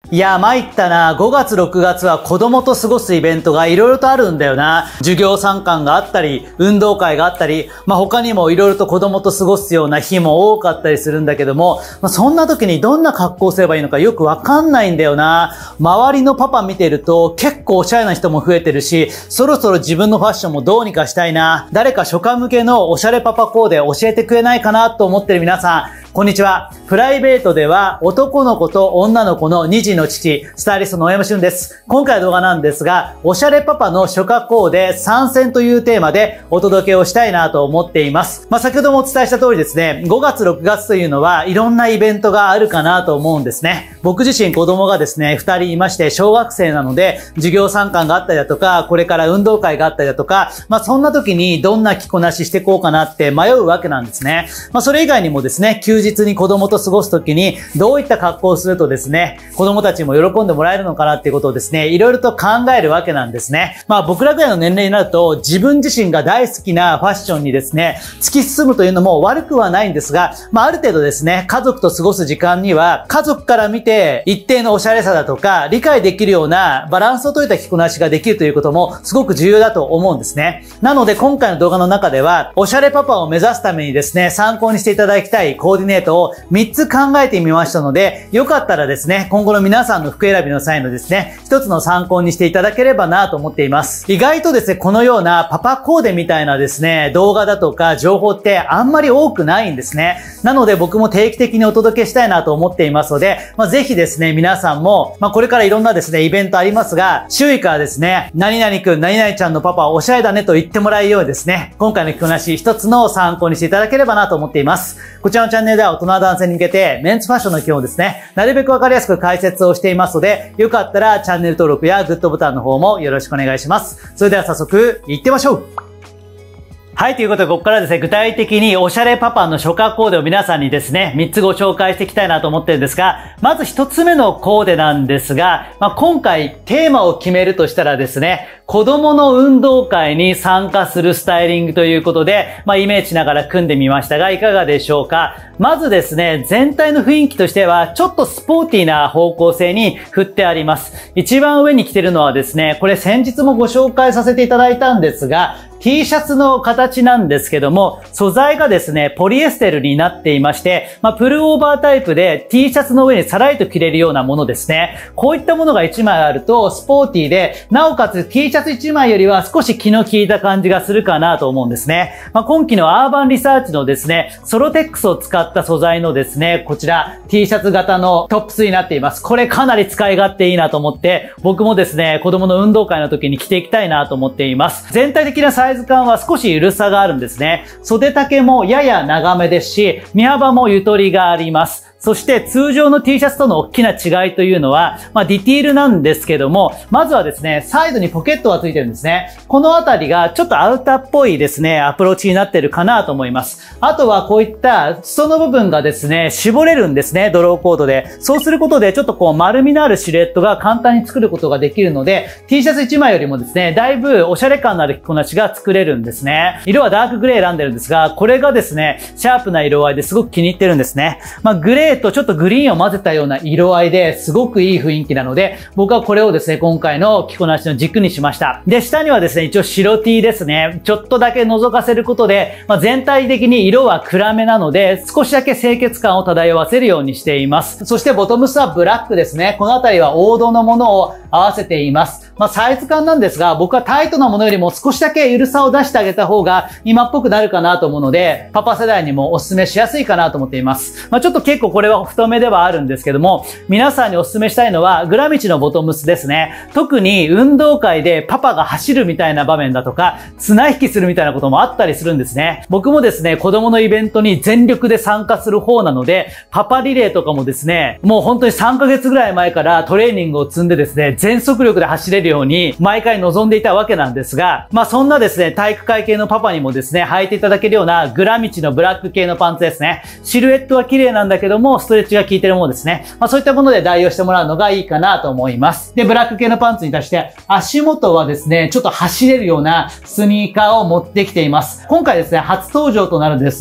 いや、参ったな。5月、6月は子供と過ごすイベントが色々とあるんだよな。授業参観があったり、運動会があったり、他にも色々と子供と過ごすような日も多かったりするんだけども、そんな時にどんな格好をすればいいのかよくわかんないんだよな。周りのパパ見てると結構おしゃれな人も増えてるし、そろそろ自分のファッションもどうにかしたいな。誰か初夏向けのおしゃれパパコーデ教えてくれないかなと思ってる皆さん、こんにちは。プライベートでは男の子と女の子の2児の父、スタイリストの大山俊です。今回の動画なんですが、おしゃれパパの初夏コーデ参戦というテーマでお届けをしたいなと思っています。先ほどもお伝えした通りですね、5月6月というのはいろんなイベントがあるかなと思うんですね。僕自身子供がですね、2人いまして小学生なので、授業参観があったりだとか、これから運動会があったりだとか、そんな時にどんな着こなししていこうかなって迷うわけなんですね。それ以外にもですね、休日に子供と過ごす時にどういった格好をするとですね、子供たちも喜んでもらえるのかなっていうことをですね、いろいろと考えるわけなんですね。僕らぐらいの年齢になると自分自身が大好きなファッションにですね、突き進むというのも悪くはないんですが、ある程度ですね、家族と過ごす時間には家族から見て一定のおしゃれさだとか理解できるようなバランスをといた着こなしができるということもすごく重要だと思うんですね。なので今回の動画の中ではおしゃれパパを目指すためにですね、参考にしていただきたいコーディネートを3つ考えてみましたので、よかったらですね、今後の皆さんの服選びの際のですね、一つの参考にしていただければなと思っています。意外とですね、このようなパパコーデみたいなですね、動画だとか情報ってあんまり多くないんですね。なので僕も定期的にお届けしたいなと思っていますので、ぜひですね、皆さんも、これからいろんなですね、イベントありますが、周囲からですね、何々くん、何々ちゃんのパパはおしゃれだねと言ってもらえるようにですね、今回の着こなし一つの参考にしていただければなと思っています。こちらのチャンネルでは大人男性に向けてメンツファッションの基本をですね、なるべくわかりやすく解説をしていますので、よかったらチャンネル登録やグッドボタンの方もよろしくお願いします。それでは早速行ってみましょう。はい、ということで、ここからですね、具体的におしゃれパパの初夏コーデを皆さんにですね、3つご紹介していきたいなと思ってるんですが、まず1つ目のコーデなんですが、今回テーマを決めるとしたらですね、子供の運動会に参加するスタイリングということで、イメージしながら組んでみましたが、いかがでしょうか。まずですね、全体の雰囲気としては、ちょっとスポーティーな方向性に振ってあります。一番上に着てるのはですね、これ先日もご紹介させていただいたんですが、T シャツの形なんですけども、素材がですね、ポリエステルになっていまして、プルオーバータイプで T シャツの上にさらりと着れるようなものですね。こういったものが1枚あると、スポーティーで、なおかつ T シャツ1枚よりは少し気の利いた感じがするかなと思うんですね。今期のアーバンリサーチのですね、ソロテックスを使った素材のですね、こちら T シャツ型のトップスになっています。これかなり使い勝手いいなと思って、僕もですね、子供の運動会の時に着ていきたいなと思っています。全体的なサイズ感は少し緩さがあるんですね。袖丈もやや長めですし、身幅もゆとりがあります。そして通常の T シャツとの大きな違いというのは、ディティールなんですけども、まずはですね、サイドにポケットがついてるんですね。このあたりがちょっとアウターっぽいですね、アプローチになってるかなと思います。あとはこういった裾の部分がですね、絞れるんですね、ドローコードで。そうすることでちょっと丸みのあるシルエットが簡単に作ることができるので、T シャツ1枚よりもですね、だいぶおしゃれ感のある着こなしが作れるんですね。色はダークグレー選んでるんですが、これがですね、シャープな色合いですごく気に入ってるんですね。グレーとちょっとグリーンを混ぜたような色合いですごくいい雰囲気なので、僕はこれをですね、今回の着こなしの軸にしました。で、下にはですね、一応白 T ですね。ちょっとだけ覗かせることで、全体的に色は暗めなので、少しだけ清潔感を漂わせるようにしています。そしてボトムスはブラックですね。このあたりは王道のものを合わせています。サイズ感なんですが、僕はタイトなものよりも少しだけ緩さを出してあげた方が今っぽくなるかなと思うので、パパ世代にもお勧めしやすいかなと思っています。ちょっと結構これは太めではあるんですけども、皆さんにお勧めしたいのはグラミチのボトムスですね。特に運動会でパパが走るみたいな場面だとか、綱引きするみたいなこともあったりするんですね。僕もですね、子供のイベントに全力で参加する方なので、パパリレーとかもですね、もう本当に3ヶ月ぐらい前からトレーニングを積んでですね、全速力で走れるように毎回望んでいたわけなんですが、そんなですね、体育会系のパパにもですね、履いていただけるようなグラミチのブラック系のパンツですね。シルエットは綺麗なんだけども、ストレッチが効いてるものですね。そういったもので代用してもらうのがいいかなと思います。で、ブラック系のパンツに対して足元はですね、ちょっと走れるようなスニーカーを持ってきています。今回ですね、初登場となるですね、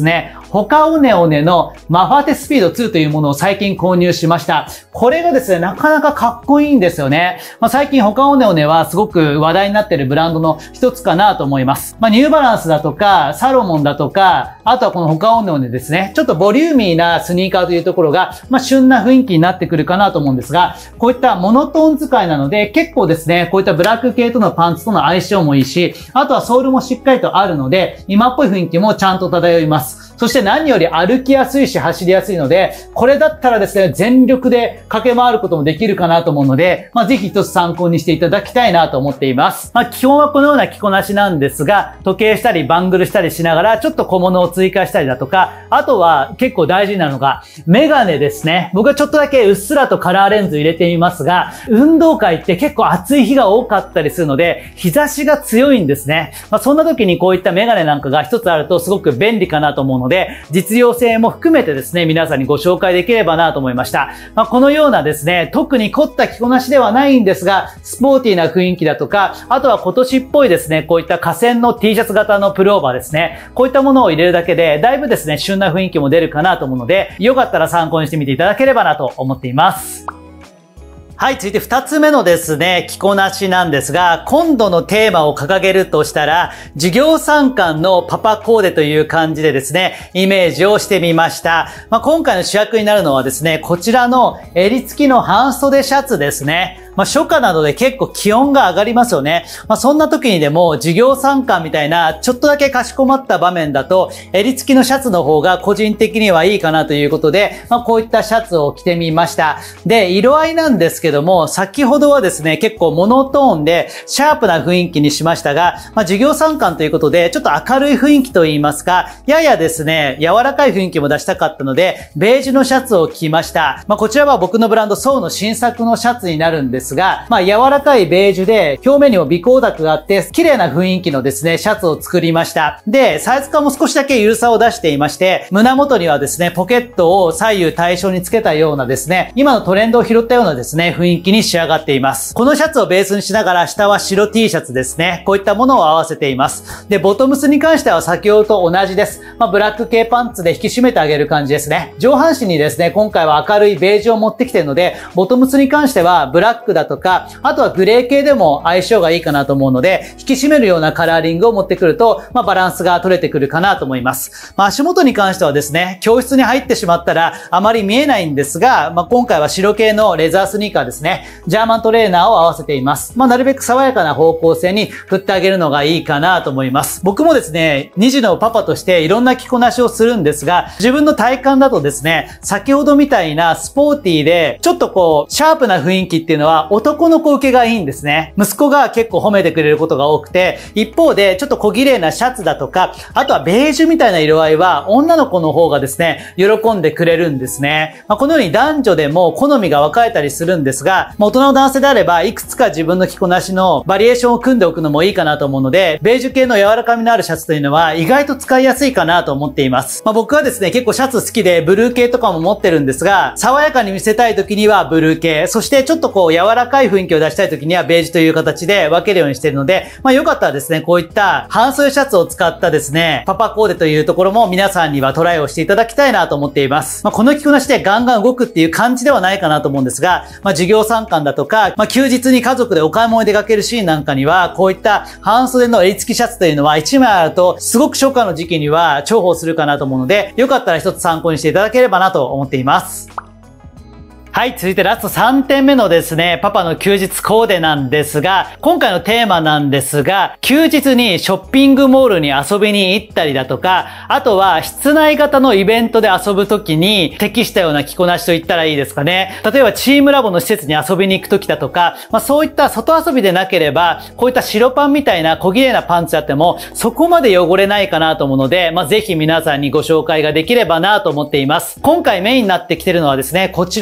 ホカオネオネのマファテスピード2というものを最近購入しました。これがですね、なかなかかっこいいんですよね。最近ホカオネオネはすごく話題になっているブランドの一つかなと思います。ニューバランスだとか、サロモンだとか、あとはこのホカオネオネですね。ちょっとボリューミーなスニーカーというところが、旬な雰囲気になってくるかなと思うんですが、こういったモノトーン使いなので、結構ですね、こういったブラック系とのパンツとの相性もいいし、あとはソールもしっかりとあるので、今っぽい雰囲気もちゃんと漂います。そして何より歩きやすいし走りやすいので、これだったらですね、全力で駆け回ることもできるかなと思うので、ぜひ一つ参考にしていただきたいなと思っています。基本はこのような着こなしなんですが、時計したりバングルしたりしながら、ちょっと小物を追加したりだとか、あとは結構大事なのが、メガネですね。僕はちょっとだけうっすらとカラーレンズ入れてみますが、運動会って結構暑い日が多かったりするので、日差しが強いんですね。そんな時にこういったメガネなんかが一つあるとすごく便利かなと思うので、実用性も含めてですね、皆さんにご紹介できればなと思いました。このようなですね、特に凝った着こなしではないんですが、スポーティーな雰囲気だとか、あとは今年っぽいですね、こういった河川の T シャツ型のプルオーバーですね。こういったものを入れるだけで、だいぶですね、旬な雰囲気も出るかなと思うので、よかったら参考にしてみていただければなと思っています。はい、続いて2つ目のですね、着こなしなんですが、今度のテーマを掲げるとしたら、授業参観のパパコーデという感じでですね、イメージをしてみました。今回の主役になるのはですね、こちらの襟付きの半袖シャツですね。初夏などで結構気温が上がりますよね。そんな時にでも授業参観みたいなちょっとだけかしこまった場面だと襟付きのシャツの方が個人的にはいいかなということで、こういったシャツを着てみました。で、色合いなんですけども、先ほどはですね、結構モノトーンでシャープな雰囲気にしましたが、授業参観ということでちょっと明るい雰囲気といいますか、ややですね、柔らかい雰囲気も出したかったので、ベージュのシャツを着ました。こちらは僕のブランドソウの新作のシャツになるんですが、柔らかいベージュで表面にも微光沢があって綺麗な雰囲気のですね、シャツを作りました。で、サイズ感も少しだけゆるさを出していまして、胸元にはですね、ポケットを左右対称につけたようなですね、今のトレンドを拾ったようなですね、雰囲気に仕上がっています。このシャツをベースにしながら下は白 T シャツですね。こういったものを合わせています。で、ボトムスに関しては先ほどと同じです。ブラック系パンツで引き締めてあげる感じですね。上半身にですね、今回は明るいベージュを持ってきているので、ボトムスに関してはブラックだとか、あとはグレー系でも相性がいいかなと思うので、引き締めるようなカラーリングを持ってくると、バランスが取れてくるかなと思います。足元に関してはですね、教室に入ってしまったらあまり見えないんですが、今回は白系のレザースニーカーですね、ジャーマントレーナーを合わせています。なるべく爽やかな方向性に振ってあげるのがいいかなと思います。僕もですね、2児のパパとしていろんな着こなしをするんですが、自分の体感だとですね、先ほどみたいなスポーティーで、ちょっとこう、シャープな雰囲気っていうのは男の子受けがいいんですね。息子が結構褒めてくれることが多くて、一方でちょっと小綺麗なシャツだとか、あとはベージュみたいな色合いは女の子の方がですね、喜んでくれるんですね。このように男女でも好みが分かれたりするんですが、大人の男性であればいくつか自分の着こなしのバリエーションを組んでおくのもいいかなと思うので、ベージュ系の柔らかみのあるシャツというのは意外と使いやすいかなと思っています。僕はですね、結構シャツ好きでブルー系とかも持ってるんですが、爽やかに見せたい時にはブルー系、そしてちょっとこう柔らかい雰囲気を出したい時にはベージュという形で分けるようにしているので、よかったらですね、こういった半袖シャツを使ったですね、パパコーデというところも皆さんにはトライをしていただきたいなと思っています。この着こなしでガンガン動くっていう感じではないかなと思うんですが、授業参観だとか、休日に家族でお買い物に出かけるシーンなんかには、こういった半袖の襟付きシャツというのは1枚あると、すごく初夏の時期には重宝するかなと思うので、よかったら一つ参考にしていただければなと思っています。はい、続いてラスト3点目のですね、パパの休日コーデなんですが、今回のテーマなんですが、休日にショッピングモールに遊びに行ったりだとか、あとは室内型のイベントで遊ぶときに適したような着こなしと言ったらいいですかね。例えばチームラボの施設に遊びに行くときだとか、そういった外遊びでなければ、こういった白パンみたいな小綺麗なパンツあっても、そこまで汚れないかなと思うので、ぜひ皆さんにご紹介ができればなと思っています。今回メインになってきてるのはですね、こちらですね。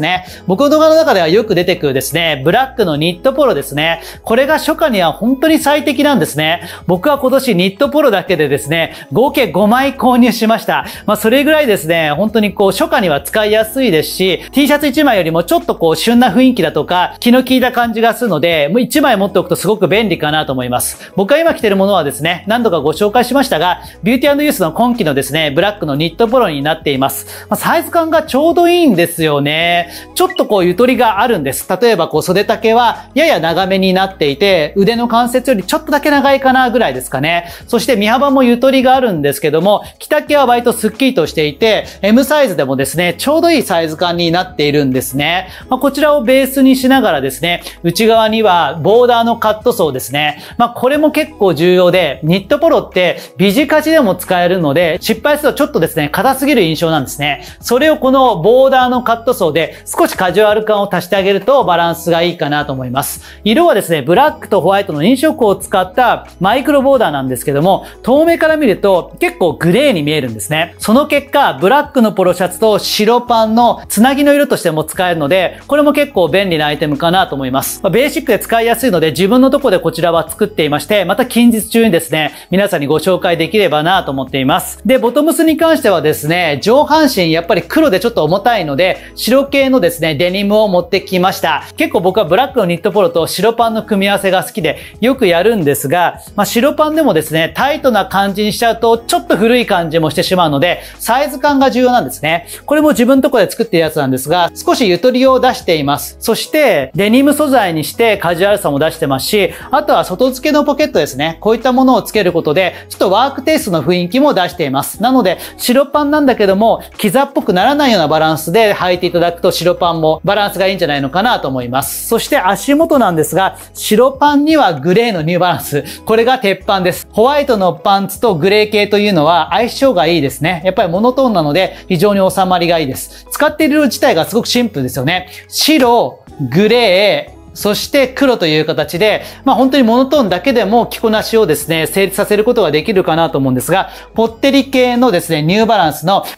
ね。僕の動画の中ではよく出てくるですね、ブラックのニットポロですね。これが初夏には本当に最適なんですね。僕は今年ニットポロだけでですね、合計5枚購入しました。それぐらいですね、本当に初夏には使いやすいですし、T シャツ1枚よりもちょっと旬な雰囲気だとか、気の利いた感じがするので、もう1枚持っておくとすごく便利かなと思います。僕が今着てるものはですね、何度かご紹介しましたが、ビューティーユースの今季のですね、ブラックのニットポロになっています。サイズ感がちょうどいいんですよね。ちょっとゆとりがあるんです。例えば袖丈はやや長めになっていて、腕の関節よりちょっとだけ長いかなぐらいですかね。そして身幅もゆとりがあるんですけども、着丈は割とスッキリとしていて、M サイズでもですね、ちょうどいいサイズ感になっているんですね。こちらをベースにしながらですね、内側にはボーダーのカットソーですね。これも結構重要で、ニットポロってビジカジでも使えるので、失敗するとちょっとですね、硬すぎる印象なんですね。それをこのボーダーのカットソーで少しカジュアル感を足してあげるとバランスがいいかなと思います。色はですね、ブラックとホワイトの2色を使ったマイクロボーダーなんですけども、遠目から見ると結構グレーに見えるんですね。その結果、ブラックのポロシャツと白パンのつなぎの色としても使えるので、これも結構便利なアイテムかなと思います。ベーシックで使いやすいので自分のとこでこちらは作っていまして、また近日中にですね、皆さんにご紹介できればなと思っています。で、ボトムスに関してはですね、上半身やっぱり黒でちょっと重たいので、白系のですね、デニムを持ってきました。結構僕はブラックのニットポロと白パンの組み合わせが好きでよくやるんですが、白パンでもですね、タイトな感じにしちゃうとちょっと古い感じもしてしまうので、サイズ感が重要なんですね。これも自分のところで作っているやつなんですが、少しゆとりを出しています。そして、デニム素材にしてカジュアルさも出してますし、あとは外付けのポケットですね。こういったものをつけることで、ちょっとワークテイストの雰囲気も出しています。なので、白パンなんだけども、キザっぽくならないようなバランスで履いていただくと白パンもバランスがいいんじゃないのかなと思います。そして足元なんですが、白パンにはグレーのニューバランス。これが鉄板です。ホワイトのパンツとグレー系というのは相性がいいですね。やっぱりモノトーンなので非常に収まりがいいです。使っている色自体がすごくシンプルですよね。白、グレー、そして黒という形で、本当にモノトーンだけでも着こなしをですね、成立させることができるかなと思うんですが、ぽってり系のですね、ニューバランスの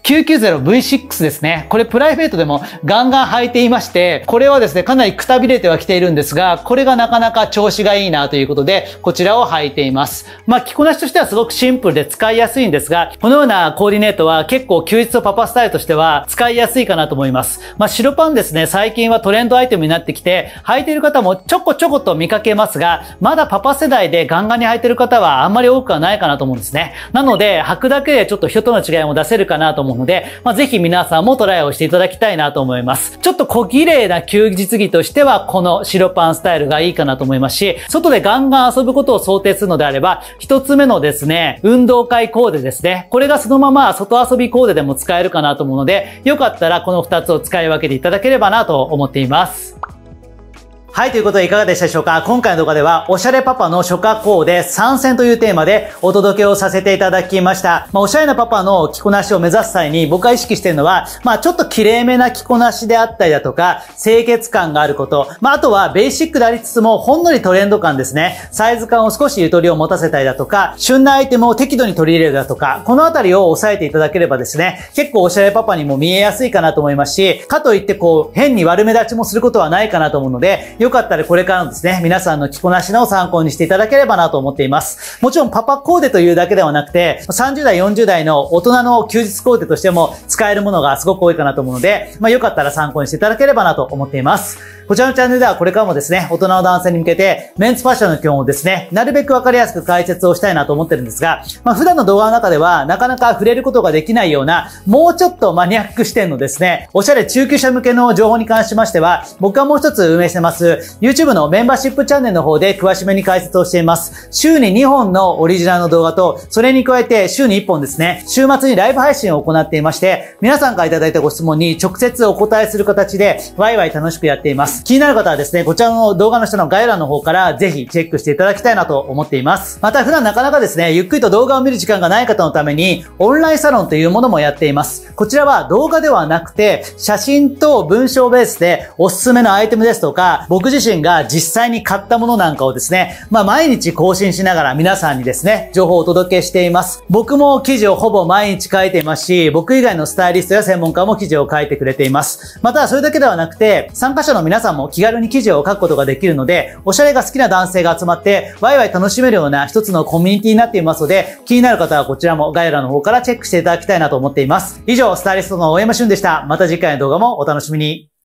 990V6 ですね。これプライベートでもガンガン履いていまして、これはですね、かなりくたびれてはきているんですが、これがなかなか調子がいいなということで、こちらを履いています。着こなしとしてはすごくシンプルで使いやすいんですが、このようなコーディネートは結構休日とパパスタイルとしては使いやすいかなと思います。白パンですね、最近はトレンドアイテムになってきて、履いている方もちょこちょこと見かけますが、まだパパ世代でガンガンに履いている方はあんまり多くはないかなと思うんですね。なので、履くだけでちょっと人との違いも出せるかなと思うので、ぜひ皆さんもトライをしていただきたいなと思います。ちょっと小綺麗な休日着としては、この白パンスタイルがいいかなと思いますし、外でガンガン遊ぶことを想定するのであれば、一つ目のですね、運動会コーデですね。これがそのまま外遊びコーデでも使えるかなと思うので、よかったらこの2つを使い分けていただければなと思っています。はい、ということでいかがでしたでしょうか。今回の動画では、おしゃれパパの初夏コーデ参戦というテーマでお届けをさせていただきました。おしゃれなパパの着こなしを目指す際に僕が意識しているのは、ちょっと綺麗めな着こなしであったりだとか、清潔感があること。あとはベーシックでありつつも、ほんのりトレンド感ですね。サイズ感を少しゆとりを持たせたりだとか、旬なアイテムを適度に取り入れるだとか、このあたりを押さえていただければですね、結構おしゃれパパにも見えやすいかなと思いますし、かといって変に悪目立ちもすることはないかなと思うので、よかったらこれからですね、皆さんの着こなしの参考にしていただければなと思っています。もちろんパパコーデというだけではなくて、30代、40代の大人の休日コーデとしても使えるものがすごく多いかなと思うので、よかったら参考にしていただければなと思っています。こちらのチャンネルではこれからもですね、大人の男性に向けてメンズファッションの基本をですね、なるべくわかりやすく解説をしたいなと思ってるんですが、普段の動画の中ではなかなか触れることができないような、もうちょっとマニアック視点のですね、おしゃれ中級者向けの情報に関しましては、僕がもう一つ運営してます YouTube のメンバーシップチャンネルの方で詳しめに解説をしています。週に2本のオリジナルの動画と、それに加えて週に1本ですね、週末にライブ配信を行っていまして、皆さんからいただいたご質問に直接お答えする形でワイワイ楽しくやっています。 。気になる方はですね、こちらの動画の下の概要欄の方からぜひチェックしていただきたいなと思っています。また普段なかなかですね、ゆっくりと動画を見る時間がない方のために、オンラインサロンというものもやっています。こちらは動画ではなくて、写真と文章ベースでおすすめのアイテムですとか、僕自身が実際に買ったものなんかをですね、毎日更新しながら皆さんにですね、情報をお届けしています。僕も記事をほぼ毎日書いていますし、僕以外のスタイリストや専門家も記事を書いてくれています。また、それだけではなくて、参加者の皆さんも気軽に記事を書くことができるので、おしゃれが好きな男性が集まって、ワイワイ楽しめるような一つのコミュニティになっていますので、気になる方はこちらも概要欄の方からチェックしていただきたいなと思っています。以上、スタイリストの大山俊でした。また次回の動画もお楽しみに。